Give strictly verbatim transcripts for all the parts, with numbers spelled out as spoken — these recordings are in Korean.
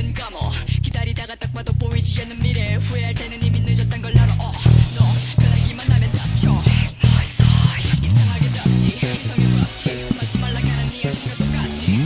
눈 감어 기다리다가 딱 봐도 보이지 않는 미래 후회할 때는 이미 늦었단 걸 알아. 어, 너 변하기만 하면 다쳐. 이상하게 덥지 이성이 벅지 맞지 말라 가는 네 여신과 똑같이.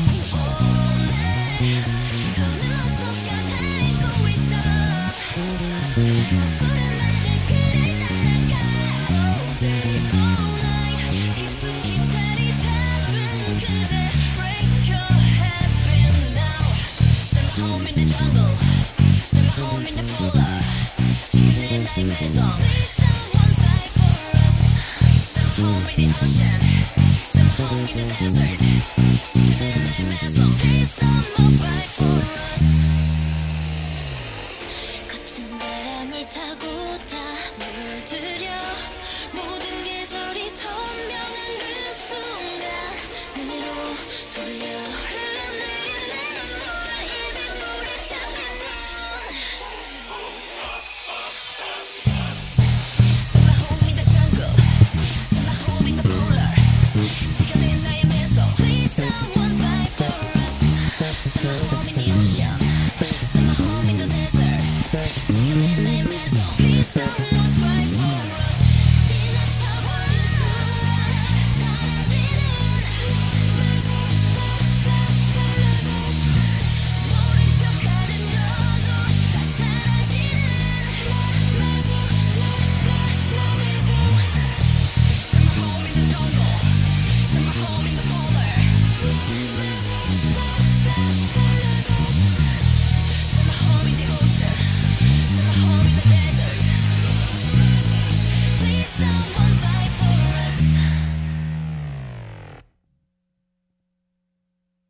MAISON. Please someone fight for us. Some home in the ocean, some home in the desert. 지금은 MAISON. Please someone fight for us. 거친 바람을 타고 다 물들여 모든 계절이 선명.